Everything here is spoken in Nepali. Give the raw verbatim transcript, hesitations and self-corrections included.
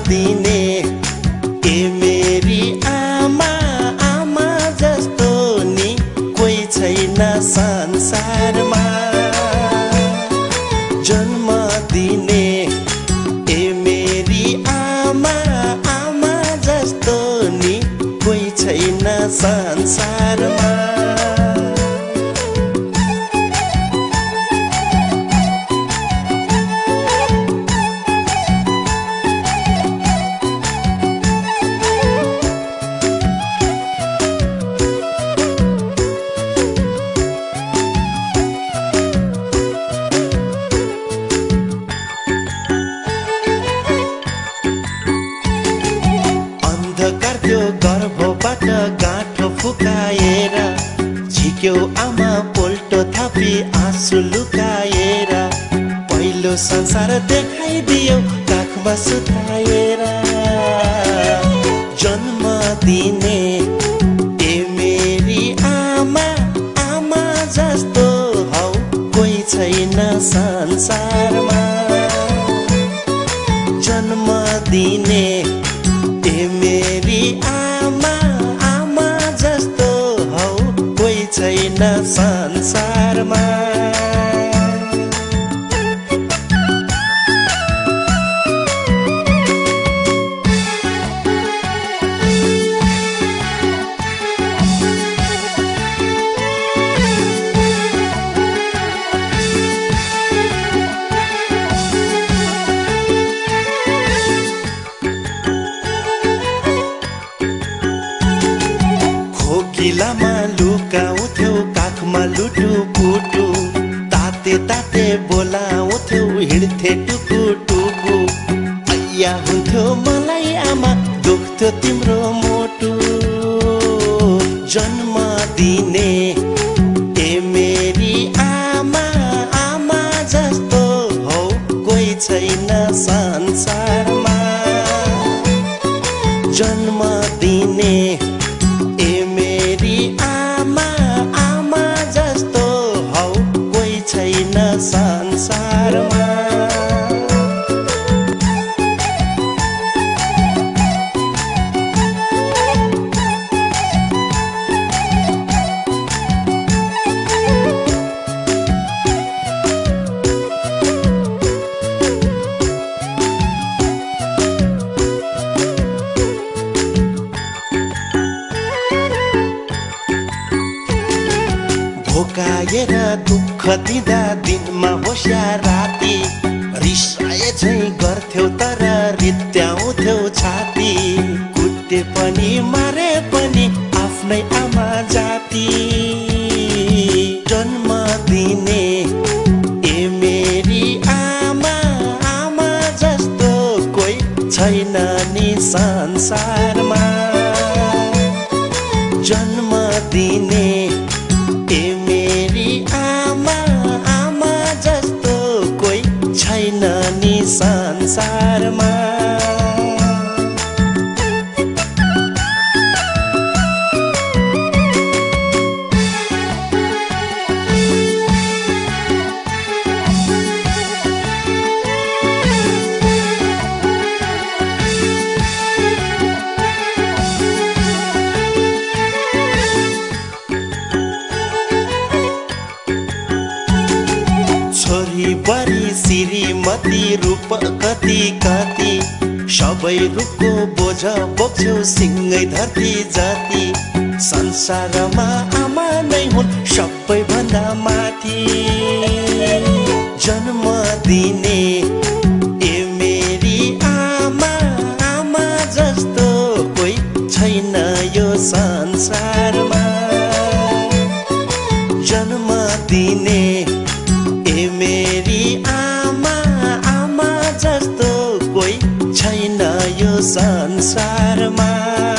दिने ए मेरी आमा आमा जस्तो नि कोही छैन संसारमा जन्म दिने ए मेरी आमा आमा जस्तो नि कोही छैन संसारमा अन्धकार त्यो गर्भबाट गाँठो फुकाएर झिक्यो आमा पोल्टो थापी आँसु लुकाएर पहिलो संसार देखाइदियो काखमा सुताएर जन्म दिने ए मेरी आमा आमा जस्तो हौ कोही छैन संसारमा जन्म दिने ए मेरी आमा आमा जस्तो हौ कोही छैन संसारमा किलामा लुकाउँथ्यौ काखमा लुटु पुटु ताते ताते बोलाउँथ्यौ हिँड्थे टुकु टुकु अय्या हुन्थ्यो मलाई आमा दुख्थ्यो तिम्रो मुटु जन्म दिने ए मेरी आमा आमा जस्तो हौ कोही छैन संसारमा जन्म दिने ए मेरी आमा आमा जस्तो हौ कोही छैन संसारमा भोकाएर दुःख दिँदा दिनमा होस् या राति रिसाए झै गर्थ्यौ तर रित्याउँथ्यौ छाती कुटे पनि मारे पनि आफ्नै आमा जाति जन्म दिने ए मेरी आमा आमा जस्तो कोही छैन नि संसारमा जन्म दिने ए मेरी आमा आमा जस्तो कोही छैन नि संसारमा छोरी बरी श्रीमती रूप कति कति सबै रूपको बोझ बोक्छौ सिंगै धरती जाति संसारमा आमा नै हुन् सबैभन्दा माथि जन्म दिने ए मेरी आमा आमा जस्तो कोही छैन यो संसारमा जन्म दिने ए मेरी आमा आमा जस्तो कोही छैन यो संसारमा